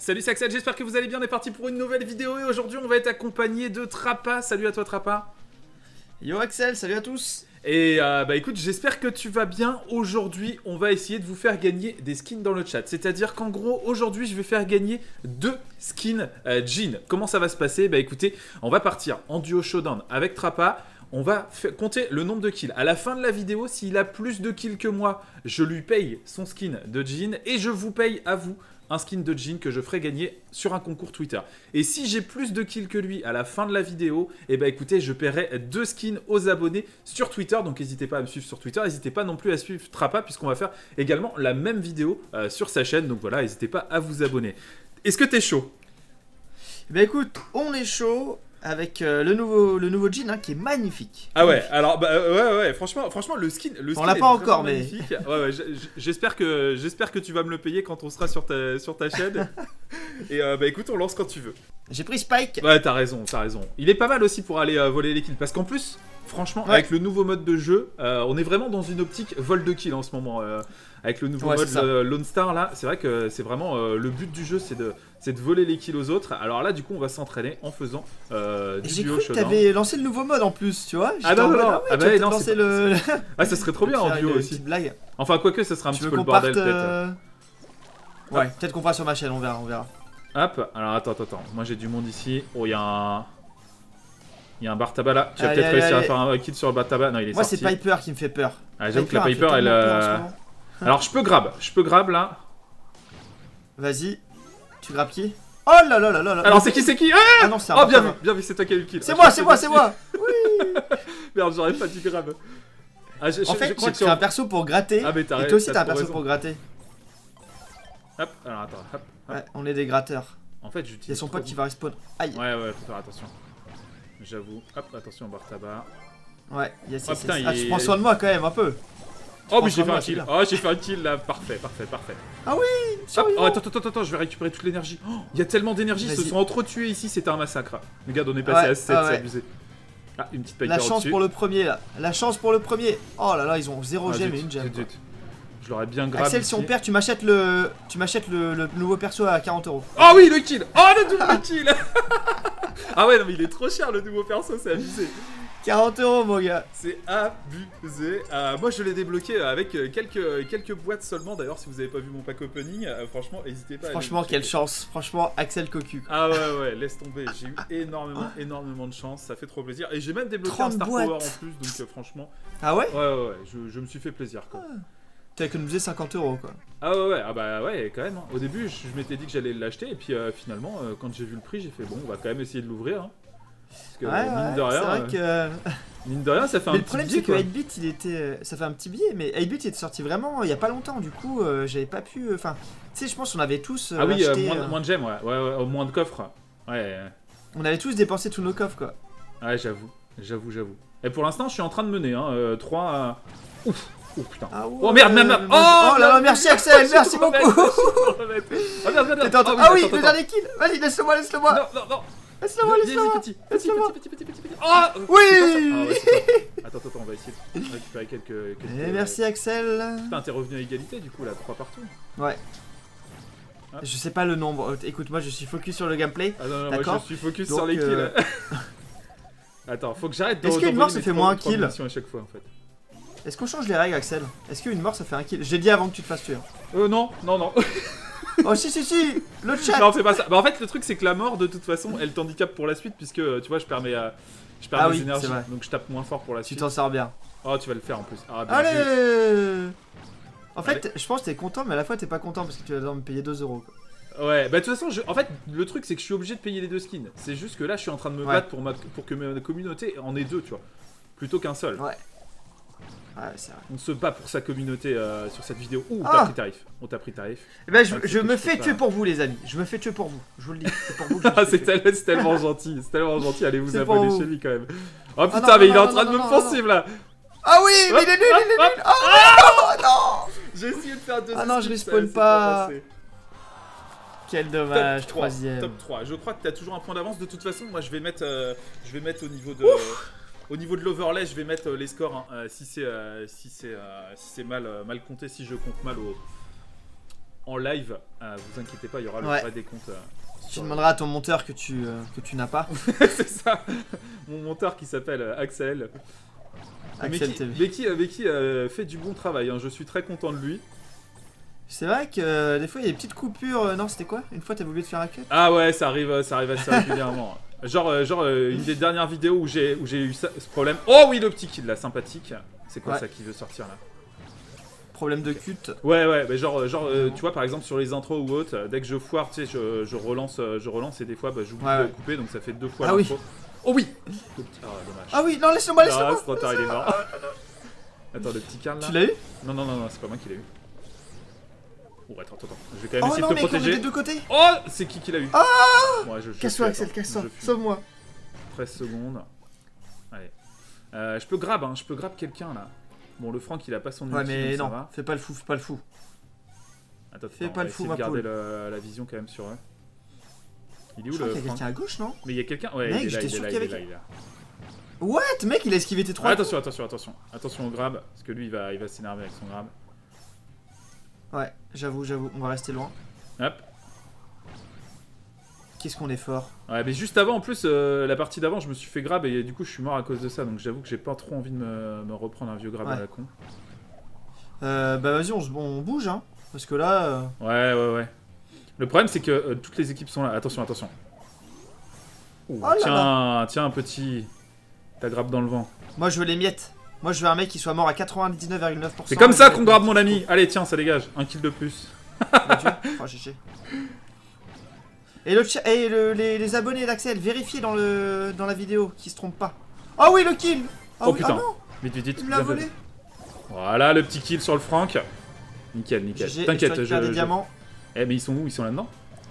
Salut, c'est Axel, j'espère que vous allez bien, on est parti pour une nouvelle vidéo et aujourd'hui on va être accompagné de Trappa. Salut à toi Trappa. Yo Axel, salut à tous. Et bah écoute, j'espère que tu vas bien. Aujourd'hui on va essayer de vous faire gagner des skins dans le chat. C'est-à-dire qu'en gros aujourd'hui je vais faire gagner 2 skins Jhin. Comment ça va se passer? Bah écoutez, on va partir en duo showdown avec Trappa. On va compter le nombre de kills. À la fin de la vidéo, s'il a plus de kills que moi, je lui paye son skin de Jhin et je vous paye à vous un skin de Jhin que je ferai gagner sur un concours Twitter. Et si j'ai plus de kills que lui à la fin de la vidéo, et bah écoutez, je paierai 2 skins aux abonnés sur Twitter. Donc n'hésitez pas à me suivre sur Twitter, n'hésitez pas non plus à suivre Trappa puisqu'on va faire également la même vidéo sur sa chaîne. Donc voilà, n'hésitez pas à vous abonner. Est-ce que t'es chaud? Bah écoute, on est chaud avec le nouveau Jhin hein, qui est magnifique. Ah ouais, alors bah ouais, franchement le skin on l'a pas encore mais magnifique. Ouais, j'espère que tu vas me le payer quand on sera sur ta chaîne. Et bah écoute, on lance quand tu veux. J'ai pris Spike. Ouais, t'as raison. Il est pas mal aussi pour aller voler les kills parce qu'en plus, franchement, ouais, avec le nouveau mode de jeu, on est vraiment dans une optique vol de kills en ce moment. Avec le nouveau mode Lone Star là, c'est vrai que c'est vraiment le but du jeu, c'est de voler les kills aux autres. Alors là, du coup, on va s'entraîner en faisant du j'ai duo cru que showdown. t'avais lancé le nouveau mode en plus, tu vois. Ah non, non, non. Ah bah non, lancé le... Ah, ça serait trop bien en duo aussi. Blague. Enfin, quoique, ça sera un petit peu le bordel peut-être. Ouais, peut-être qu'on fera sur ma chaîne, on verra. Hop, alors attends. Moi j'ai du monde ici. Oh, il y a un Bartaba là. Tu vas peut-être réussir à faire un kill sur le Bartaba. Non, il est sorti. Moi, c'est Piper qui me fait peur. Ah, j'avoue que la Piper, elle. Alors, je peux grab là. Vas-y. Tu grabbes qui? Oh là là là là là. Alors, c'est qui? Ah non, c'est un Oh, bien vu, c'est toi qui as eu le kill. C'est moi. Oui. Merde, j'aurais pas dû grab. En fait, tu as un perso pour gratter. Ah, mais t'as et toi aussi, t'as un perso pour gratter. Hop, alors attends, hop. Ouais, on est des gratteurs. En fait, j'utilise. Il y a son pote qui va respawn. Aïe. Ouais, faut faire attention. J'avoue. Hop, attention au Bartaba. Ouais, yes. Oh, putain, tu prends soin de moi quand même, un peu. Oh, mais j'ai fait un kill. Oh, j'ai fait un kill là. Parfait. Ah oui. Oh, attends, je vais récupérer toute l'énergie. Oh, il y a tellement d'énergie, ils se sont entretués ici, c'était un massacre. Regarde, on est passé à 7, c'est abusé. Ah, une petite Piper La chance pour le premier là. Oh là là, ils ont 0 gemme et une gemme. Je l'aurais bien grave. Axel, si on perd, tu m'achètes le nouveau perso à 40 €. Oh oui, le kill. Oh, le double kill. Ah ouais, non mais il est trop cher le nouveau perso, c'est abusé. 40 € mon gars. C'est abusé. Moi je l'ai débloqué avec quelques boîtes seulement. D'ailleurs si vous avez pas vu mon pack opening, franchement n'hésitez pas. Franchement quelle chance. Franchement Axel cocu. Ah ouais, laisse tomber. J'ai eu énormément de chance. Ça fait trop plaisir. Et j'ai même débloqué un Star Power en plus. Donc franchement. Ah ouais. Ouais. Je me suis fait plaisir quoi. T'as économisé 50 € quoi. Ah ouais, bah ouais quand même. Hein. Au début je m'étais dit que j'allais l'acheter et puis finalement quand j'ai vu le prix j'ai fait bon on va quand même essayer de l'ouvrir. Hein. Parce que mine de rien, c'est vrai que... mine de rien, ça fait un petit billet. Mais le problème, c'est que 8-bit, il était... Ça fait un petit billet, mais 8-bit, il était sorti vraiment il y a pas longtemps, du coup, j'avais pas pu... Enfin, tu sais, je pense qu'on avait tous ah oui, acheté, moins de gemmes, ouais, moins de coffres. Ouais. On avait tous dépensé tous nos coffres, quoi. Ouais, j'avoue. Et pour l'instant, je suis en train de mener, hein, 3... Ouf. Oh putain. Ah ouais, oh merde. Oh là là, merci Axel, merci beaucoup. Ah oui, le dernier kill. Vas-y, laisse-le-moi. Non. Laisse-le-moi. Petit. Oh oui. Attends, on va essayer de récupérer quelques... merci Axel. Putain, t'es revenu à égalité du coup là, 3 partout. Ouais. Je sais pas le nombre. Écoute, moi je suis focus sur le gameplay. Ah non, moi je suis focus sur les kills. Attends, faut que j'arrête de... Est-ce qu'une mort ça fait moins un kill à chaque fois en fait. Est-ce qu'on change les règles Axel? Est-ce qu'une mort ça fait un kill? J'ai dit avant que tu te fasses tuer. Non. Oh si, le chat. Non, c'est pas ça. Bah en fait le truc c'est que la mort de toute façon elle t'handicape pour la suite puisque tu vois je perds mes énergies donc je tape moins fort pour la suite. Tu t'en sors bien. Oh tu vas le faire en plus. Ah, bien allez vu. En fait je pense que t'es content mais à la fois t'es pas content parce que tu vas devoir me payer 2 €. Ouais bah de toute façon en fait le truc c'est que je suis obligé de payer les 2 skins. C'est juste que là je suis en train de me battre pour que ma communauté en ait 2 tu vois. Plutôt qu'un seul. Ouais c'est vrai. On se bat pour sa communauté sur cette vidéo. Ouh, t'as pris tarif. On t'a pris tarif. Eh ben, je me fais tuer pour vous, les amis. Je me fais tuer pour vous. Je vous le dis. C'est pour vous que je c'est tellement gentil. C'est tellement gentil. Allez vous abonner chez lui quand même. Oh putain, mais il est en train de me poursuivre là. Ah oui, mais il est nul. Oh non. J'ai essayé de faire 2. Ah non, je respawn pas. Quel dommage. Troisième. Top 3. Je crois que t'as toujours un point d'avance. De toute façon, moi je vais mettre au niveau de... Au niveau de l'overlay, je vais mettre les scores. Hein. Si c'est mal compté, si je compte mal en live. Vous inquiétez pas, il y aura le Ouais. vrai décompte. Tu demanderas à ton monteur que tu n'as pas. C'est ça. Mon monteur qui s'appelle Axel. Axel TV. Becky fait du bon travail, hein. Je suis très content de lui. C'est vrai que des fois il y a des petites coupures. Non, c'était quoi? Une fois t'avais oublié de faire un cut? Ah ouais, ça arrive assez régulièrement. Genre une des dernières vidéos où j'ai eu ce problème. Oh oui, le petit kill là, sympathique. C'est quoi Ouais. ça qui veut sortir là? Problème de cut. Ouais, mais tu vois par exemple sur les intros ou autres, dès que je foire, tu sais, je relance et des fois bah, j'oublie Ouais. de couper, donc ça fait 2 fois Ah oui. l'intro. Oh oui. Ah dommage. Ah oui, non, laisse-moi, Ah, laisse-moi. c'est trop tard, il est mort. Attends, le petit Karl là. Tu l'as eu? Non, c'est pas moi qui l'ai eu. Oh, attends. Je vais quand même Oh essayer non, de te mec, on est protéger. des deux côtés. Oh, c'est qui l'a eu? Ah Ouais, je Casse-toi, fuis, Axel, attends, casse-toi. je fuis. Sauve-moi. 13 secondes. Allez. Je peux grab quelqu'un là. Bon, le Franck il a pas son ulti, Ouais, mais donc ça non, va. fais pas le fou, fais pas le fou. Attends, fais on pas va le fou, essayer ma de garder poule. la vision quand même sur eux. Il est où Je crois le qu'il y a Franck? quelqu'un à gauche, non? Mais il y a quelqu'un. Ouais, Mec, il est là, j'étais il est sûr là, qu'il y il est avait là, il est là. What? Mec, il a esquivé tes 3 Ah, attention au grab, parce que lui il va s'énerver avec son grab. Ouais, j'avoue, on va rester loin. Hop. Qu'est-ce qu'on est fort. Ouais, mais juste avant, en plus, la partie d'avant, je me suis fait grab et du coup, je suis mort à cause de ça. Donc, j'avoue que j'ai pas trop envie de me reprendre un vieux grab Ouais. à la con. Bah vas-y, on bouge, hein. Parce que là... Ouais. Le problème, c'est que toutes les équipes sont là. Attention. Ouh, Oh là tiens, petit. T'as grab dans le vent. Moi, je veux les miettes. Moi, je veux un mec qui soit mort à 99,9%. C'est comme ça qu'on grab, mon ami. Allez, tiens, ça dégage. Un kill de plus. Oh, GG. Et, les abonnés d'Axel, vérifiez dans la vidéo qu'ils se trompent pas. Oh oui, le kill. Ah Oh oui, putain. ah non, Vite. il me l'a bien volé. fait. Voilà, le petit kill sur le Franck. Nickel. GG, T'inquiète, je récupère des diamants. Eh, mais ils sont où? Ils sont là-dedans?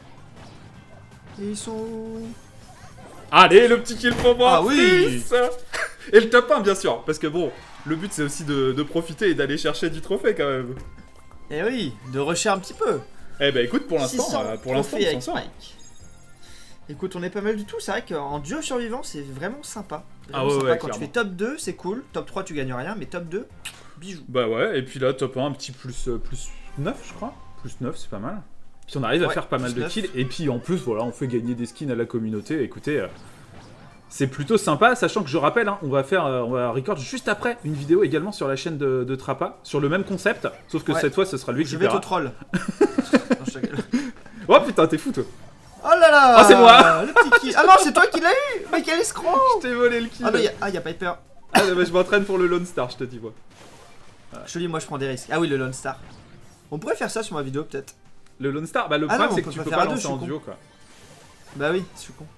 Et ils sont où? Allez, le petit kill pour moi. Ah oui. Fils. Et le top 1, bien sûr. Parce que bon, le but, c'est aussi de profiter et d'aller chercher du trophée quand même. Eh oui, de rusher un petit peu. Eh ben écoute, pour l'instant, 600 on trophées avec s'en sort. Spike. Écoute, on est pas mal du tout. C'est vrai qu'en duo survivant, c'est vraiment sympa. Ah Vraiment ouais, Quand tu clairement. fais top 2, c'est cool. Top 3, tu gagnes rien. Mais top 2, bijou. Bah ouais, et puis là, top 1, un petit plus 9, je crois. Plus 9, c'est pas mal. Puis on arrive à Ouais, faire pas mal plus de 9. kills. Et puis en plus, voilà, on fait gagner des skins à la communauté. Écoutez, c'est plutôt sympa, sachant que je rappelle, hein, on va record juste après une vidéo également sur la chaîne de Trappa, sur le même concept, sauf que Ouais. cette fois, ce sera lui qui Je vais te paiera. troll. Non, je te gueule. Oh putain, t'es fou toi. Oh là là. Oh, c'est moi. Le petit kill. Ah non, c'est toi qui l'as eu. Mais quel escroc. Je t'ai volé le kill. Ah non, y a Piper. Ah, bah, je m'entraîne pour le Lone Star, je te dis, moi. Je te dis, moi je prends des risques. Ah oui, le Lone Star. On pourrait faire ça sur ma vidéo peut-être. Le Lone Star, bah le Ah problème non, c'est on que peut tu pas peux faire pas à deux, lancer je suis en con. duo quoi. Bah oui, je suis con.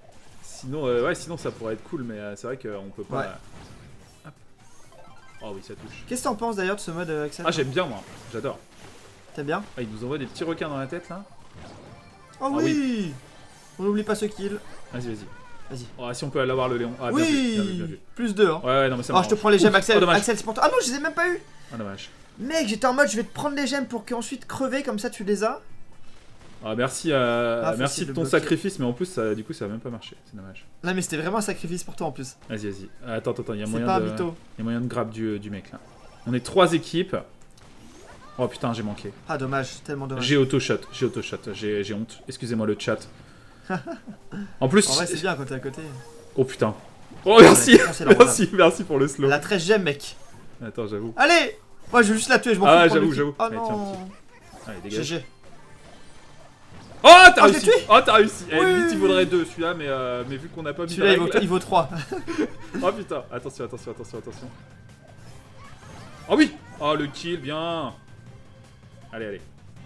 Sinon ça pourrait être cool, mais c'est vrai qu'on peut pas. Ouais. Hop. Oh oui, ça touche. Qu'est-ce que t'en penses d'ailleurs de ce mode Axel? Ah, j'aime bien moi, j'adore. T'aimes bien? Ah, il nous envoie des petits requins dans la tête là. Oh Ah oui. On n'oublie pas ce kill. Vas-y. Vas-y. Oh, si on peut l'avoir le Léon. Ah, bien vu, bien vu, bien Oui. vu. Plus 2 hein. Ouais, non, mais ça Oh, je te prends les gemmes Axel. Oh, dommage. Axel, c'est pour toi. Ah non, je les ai même pas eu. Ah, dommage. Mec, j'étais en mode je vais te prendre les gemmes pour qu'ensuite crever comme ça tu les as. Ah, merci, facile merci de de ton bloquer. sacrifice, mais en plus, du coup, ça a même pas marché. C'est dommage. Là, mais c'était vraiment un sacrifice pour toi en plus. Vas-y. Attends, il y a C'est moyen pas un de. mytho. Il y a moyen de grab du mec là. On est 3 équipes. Oh putain, j'ai manqué. Ah, dommage, tellement dommage. J'ai auto-shot, j'ai honte. Excusez-moi le chat. En plus. En vrai, c'est bien quand t'es à côté. Oh putain. Oh merci, foncé dans le merci pour le slow. La 13 gemmes, mec. Attends, j'avoue. Allez. Moi, je veux juste la tuer, je m'en fous. Ah, de prendre le j'avoue. kill. Oh Allez, tiens, non. Allez, dégage. GG. Oh, t'as Oh, je l'ai réussi. tué. Oh, t'as réussi. Eh, Oui. limite, il vaudrait 2 celui-là, mais vu qu'on n'a pas mis de Celui-là, règle. il vaut 3. Oh putain, attention. Oh oui. Oh, le kill, bien. Allez.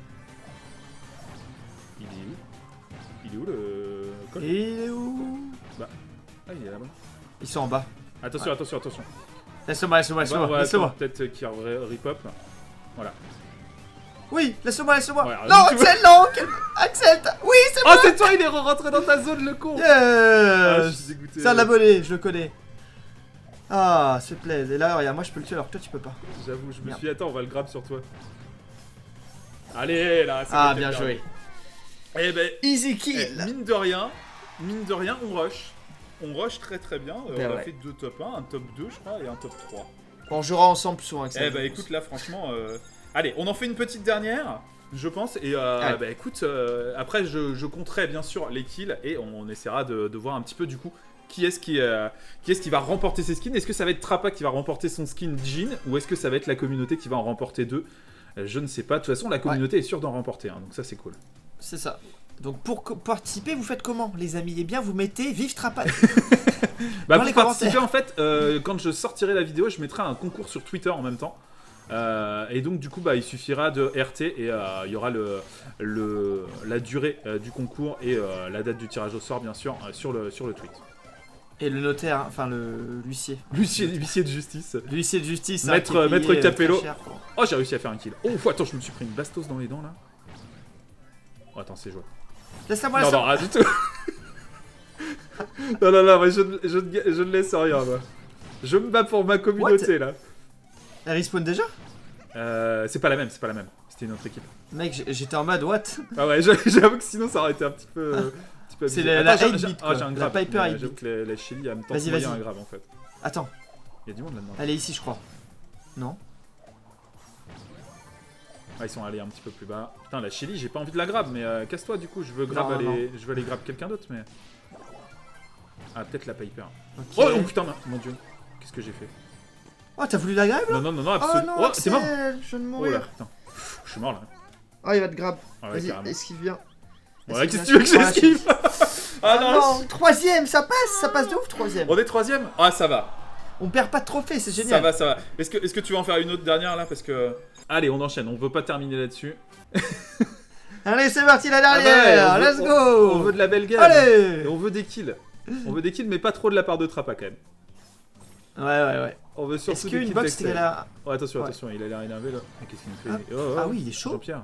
Il est où le col? Et il est où? Ah, il est là-bas. Ils sont en bas. Attention. Laisse-le-moi. On va Laisse-le-moi. peut-être qu'il rip-up. Voilà. Oui, laisse-le-moi. Ouais, Non, tu vois- Axel, non. Axel, oui, c'est Oh, moi. c'est toi, il est rentré dans ta zone, le con. Ah, je Yes. suis dégoûté. C'est un abonné, je le connais. Ah, s'il te plaît. Et là, regarde, moi je peux le tuer alors que toi tu peux pas. J'avoue, je me Merde. suis dit, attends, on va le grab sur toi. Allez, là, c'est Ah, bon, bien t'es joué. perdu. Eh ben, Easy eh, kill. mine de rien, on rush. On rush très bien. Ben On a ouais. fait 2 top 1, un top 2, je crois, et un top 3. On jouera ensemble souvent, Axel. Eh ben, écoute, là, franchement. Allez, on en fait une petite dernière. je pense. Et Ouais. bah écoute, après je compterai bien sûr les kills et on essaiera de voir un petit peu du coup qui est-ce qui va remporter ses skins. Est-ce que ça va être Trappa qui va remporter son skin Jhin ou est-ce que ça va être la communauté qui va en remporter 2? Je ne sais pas. De toute façon, la communauté est sûre d'en remporter un, donc ça c'est cool. C'est ça. Donc pour participer, vous faites comment, les amis? Eh bien, vous mettez Vive Trappa. Bah, Dans pour les participer, commentaires. en fait, quand je sortirai la vidéo, je mettrai un concours sur Twitter en même temps. Et donc, du coup, bah, il suffira de RT et il y aura la durée du concours et la date du tirage au sort, bien sûr, sur le tweet. Et le notaire, hein, enfin l'huissier. L'huissier de justice. L'huissier de justice. hein, Maître- qui est payé, Maître Capello. très cher pour- Oh, j'ai réussi à faire un kill. Oh, attends, je me suis pris une bastos dans les dents là. Oh, attends, c'est joué. Laisse-la moi, Non, laisse-la non, rien du tout. Non, mais je ne laisse rien, moi. Je me bats pour ma communauté là. Elle respawn déjà? C'est pas la même, C'était une autre équipe. Mec, j'étais en mode what? Ah ouais, j'avoue que sinon ça aurait été un petit peu. C'est abusé. la Attends, 8 j'ai bit, ah, quoi. j'ai un La grab. Piper mais 8 J'avoue bit. que la Shelly, elle me tente Vas-y, moyen vas-y. un grab en fait. Attends, Il y a du monde là-dedans. elle est ici, je crois. Non? Ah, ils sont allés un petit peu plus bas. Putain, la Shelly, j'ai pas envie de la grab, mais casse-toi du coup, je veux Non, je veux aller grab quelqu'un d'autre, mais. Ah, peut-être la Piper. Ok. Oh putain, mon dieu. Qu'est-ce que j'ai fait? Oh, t'as voulu la grab là? Non, Oh absolument. non, Oh, c'est mort. Axel, je viens de Oh là, mourir. putain. Je suis mort là. Oh, il va te grab. Ah ouais, Vas-y, carrément. esquive bien. Ouais, Esquive qu'est-ce que tu veux que bien. j'esquive? Ah Ah non, troisième, ça passe de ouf, troisième. On est troisième? Ah, ça va. On perd pas de trophée, c'est génial. Ça va. Est-ce que tu veux en faire une autre dernière là? Parce que. Allez, on enchaîne, on veut pas terminer là-dessus. Allez, c'est parti, la Ah dernière. bah ouais, Let's On go. veut de la belle game. Allez. Et on veut des kills. On veut des kills, mais pas trop de la part de Trappa quand même. Ouais. On veut Est-ce surtout des qu'une kills box d'Axel. c'est là? Oh, attention, Ouais. attention, il a l'air énervé là. Ah, qu'est-ce qu'il me fait? Ah oui, il est chaud. Jean-Pierre.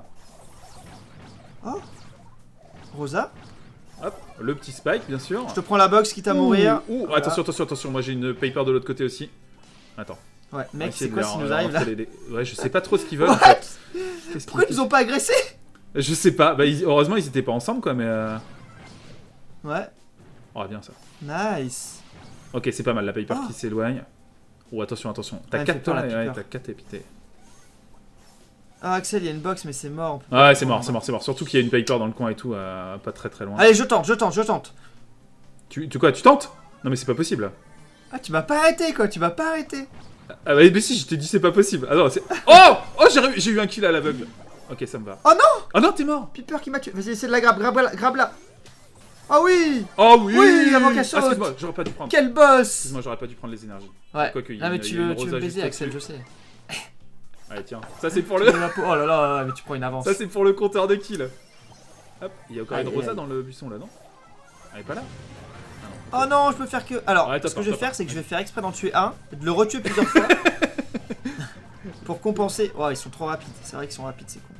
Oh. Rosa, Hop, le petit spike, bien sûr. je te prends la box quitte à mourir. Ouh, Voilà. attention, moi j'ai une paper de l'autre côté aussi. Attends. Ouais, on va mec, essayer c'est de quoi leur- s'ils nous leur arrivent là? enfiler Ouais, je sais pas trop ce qu'ils veulent en What? fait. Qu'est-ce Pourquoi ils qu'ils- nous ont pas agressés? Je sais pas, bah, heureusement ils étaient pas ensemble quoi, mais. Ouais, Oh, bien ça. nice. Ok, c'est pas mal, la paper Ah. qui s'éloigne. Oh, attention. T'as Ouais, 4 fait peur, la ouais, Piper. t'as 4 épité. Ah, Axel, il y a une box, mais c'est mort. on peut Ah pas ouais, c'est prendre. mort. Surtout qu'il y a une paper dans le coin et tout, pas très loin. Allez, je tente. Tu quoi, tu tentes? Non mais c'est pas possible. Ah, tu m'as pas arrêté quoi, tu m'as pas arrêté. Ah bah mais si, je t'ai dit c'est pas possible. Ah non, c'est... Oh j'ai eu un kill à l'aveugle. Ok, ça me va. Oh non! Ah non, t'es mort. Piper qui m'a tué. Vas-y, essaie de la grab là. Ah oui! Oh oui. Oui, avant qu'elle saute. Excuse-moi, j'aurais pas dû prendre. Quel boss! Excuse-moi, j'aurais pas dû prendre les énergies. Ouais. Quoique, il y a Ah, mais une- tu il y a une veux Rosa me juste baiser, Axel, je au-dessus. sais. Allez, tiens. Ça c'est pour Tu le... veux la peau- Oh là là, mais tu prends une avance. Ça c'est pour le compteur de kills. Hop, il y a encore Aïe, une Rosa aïe. dans le buisson là, non? Elle est pas là? Oh non, je peux faire que. Alors, Ouais, ce que je vais t'as faire, pas. c'est que je vais faire exprès d'en tuer un, de le retuer plusieurs fois. Pour compenser. Oh, ils sont trop rapides. C'est vrai qu'ils sont rapides, c'est con.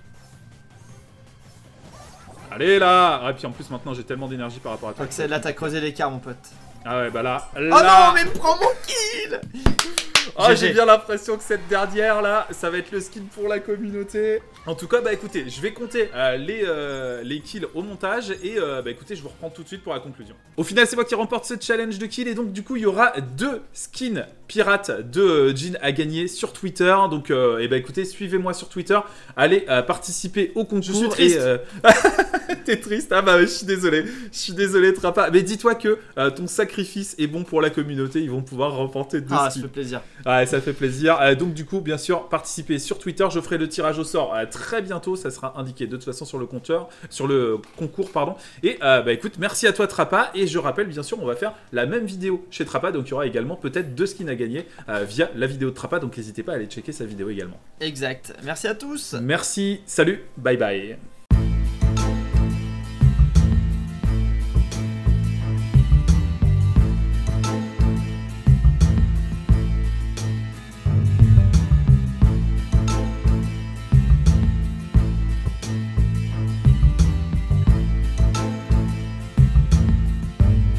Allez là. Ah, puis en plus maintenant j'ai tellement d'énergie par rapport à toi. Axel, là, t'as creusé l'écart, mon pote. Ah ouais, bah là. Oh non, mais prends mon kill! Ah, GG. j'ai bien l'impression que cette dernière là, ça va être le skin pour la communauté. En tout cas, bah écoutez, je vais compter les kills au montage et bah écoutez, je vous reprends tout de suite pour la conclusion. Au final, c'est moi qui remporte ce challenge de kills et donc du coup, il y aura 2 skins pirates de Jhin à gagner sur Twitter. Donc, et bah écoutez, suivez-moi sur Twitter, allez participer au concours. Je suis triste. Et, t'es triste? Ah bah je suis désolé Trappa. Mais dis-toi que ton sacrifice est bon pour la communauté, ils vont pouvoir remporter 2 Ah, ça skins. fait plaisir. Ouais, ça fait plaisir. Donc du coup, bien sûr, participez sur Twitter. Je ferai le tirage au sort très bientôt. Ça sera indiqué de toute façon sur le compteur, sur le concours, pardon. Et bah écoute, merci à toi Trappa. Et je rappelle, bien sûr, on va faire la même vidéo chez Trappa. Donc il y aura également peut-être 2 skins à gagner via la vidéo de Trappa. Donc n'hésitez pas à aller checker sa vidéo également. Exact. Merci à tous. Merci, salut, bye bye.